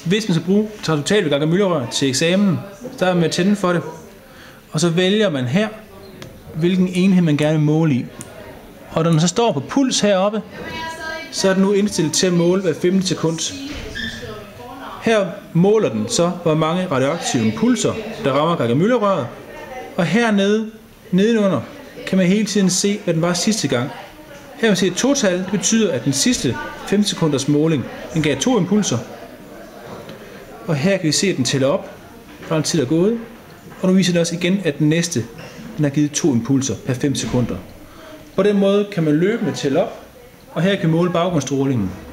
Hvis man skal bruge total Geiger-Müller-rør til eksamen, så er man med at tænde for det. Og så vælger man her, hvilken enhed man gerne vil måle i. Og når den så står på puls heroppe, så er den nu indstillet til at måle hver 15 sekund. Her måler den så, hvor mange radioaktive impulser, der rammer Geiger-Müller-røret. Og hernede, nedenunder, kan man hele tiden se, hvad den var sidste gang. Her kan man se et total, det betyder, at den sidste 15 sekunders måling, den gav 2 impulser. Og her kan vi se, at den tæller op, hvor en tid er gået. Og nu viser den også igen, at den næste, den har givet 2 impulser per 5 sekunder. På den måde kan man løbende tælle op, og her kan vi måle baggrundsstrålingen.